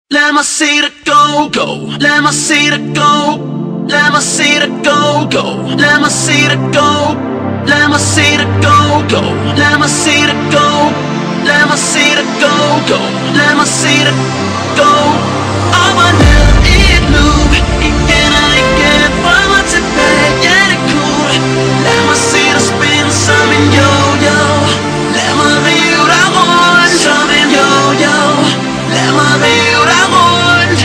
Let me see the go go. Let me see the go. Let me see the go go. Let me see the go. Let me see the go go. Let me see the go. Let me see the go go. Let me see the go. I wanna it move. Igen och igen. Fram och tillbaka. Yeah, det är cool. Let me see the spin som en yo-yo. Let me vira runt som en yo-yo. Let me vira runt.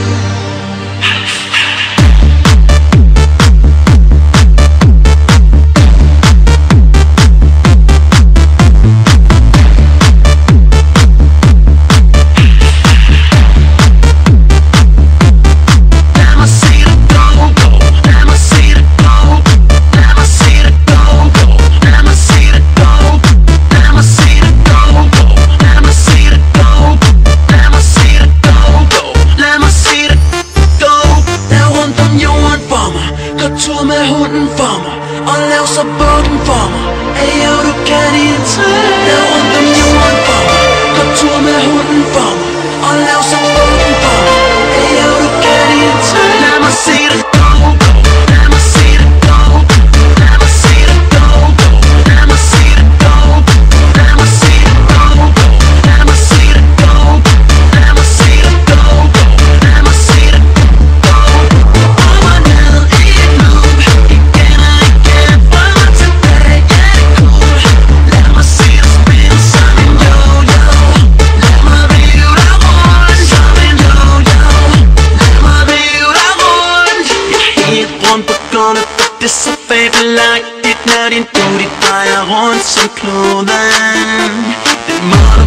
Tur med hunden for mig og lav så båden for mig. Ey, jo, du kan i en træ. Lav rundt om jorden for mig. Gå tur med hunden for mig og lav så båden for mig. Ey, jo, du kan i en træ. Lad mig se det go, go. Lad mig se det go. Lad mig se det go, go. Lad mig se det go. Lad mig se det go, go. Lad mig se det go. Lad mig se det go, go. Lad mig se det go. Det er så fabelagtigt, når din booty drejer rundt som kloden. Den måde